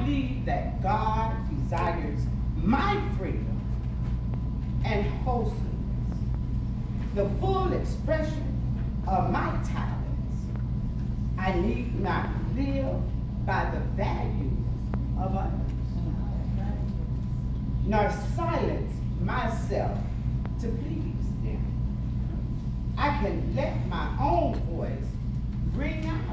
believe that God desires my freedom and wholesomeness, the full expression of my talents. I need not live by the values of others, nor silence myself to please them. I can let my own voice ring out,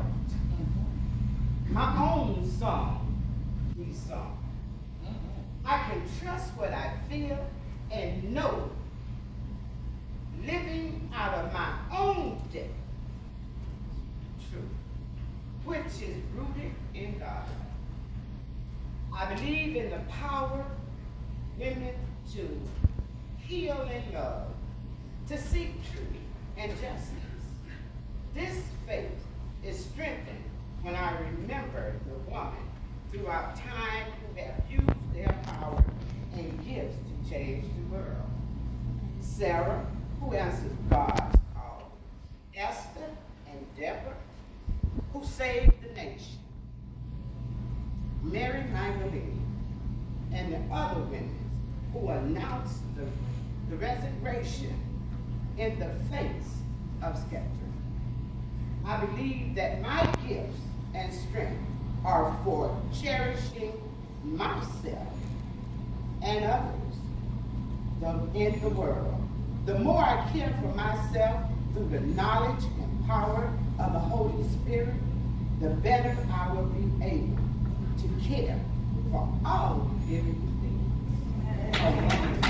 my own song be sung. I can trust what I feel and know, living out of my own depth, truth, which is rooted in God. I believe in the power women to heal and love, to seek truth and justice. This faith is strengthened when I remember the woman throughout time who have used their power and gifts to change the world. Sarah, who answered God's call. Esther and Deborah, who saved the nation. Mary Magdalene and the other women who announced the resurrection in the face of skeptics. I believe that my gifts and strength are for cherishing myself and others in the world. The more I care for myself through the knowledge and power of the Holy Spirit, the better I will be able to care for all living things.